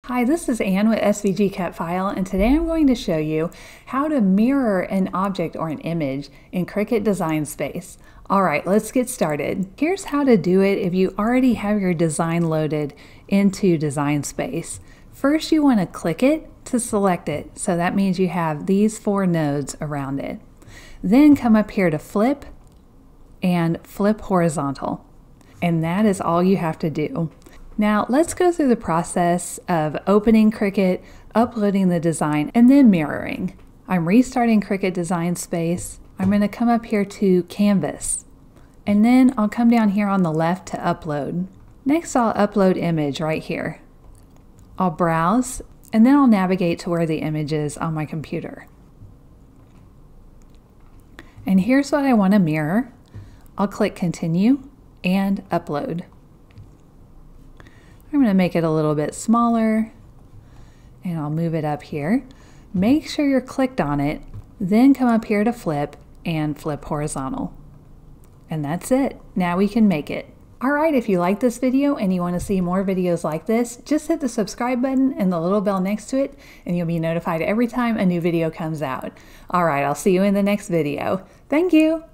Hi, this is Ann with SVG Cut File, and today I'm going to show you how to mirror an object or an image in Cricut Design Space. All right, let's get started. Here's how to do it if you already have your design loaded into Design Space. First, you want to click it to select it, so that means you have these 4 nodes around it. Then come up here to flip and flip horizontal, and that is all you have to do. Now let's go through the process of opening Cricut, uploading the design, and then mirroring. I'm restarting Cricut Design Space. I'm going to come up here to Canvas, and then I'll come down here on the left to upload. Next, I'll upload image right here. I'll browse, and then I'll navigate to where the image is on my computer. And here's what I want to mirror. I'll click Continue and Upload. I'm going to make it a little bit smaller, and I'll move it up here. Make sure you're clicked on it, then come up here to flip and flip horizontal. And that's it. Now we can make it. Alright, if you like this video and you want to see more videos like this, just hit the subscribe button and the little bell next to it, and you'll be notified every time a new video comes out. Alright, I'll see you in the next video. Thank you!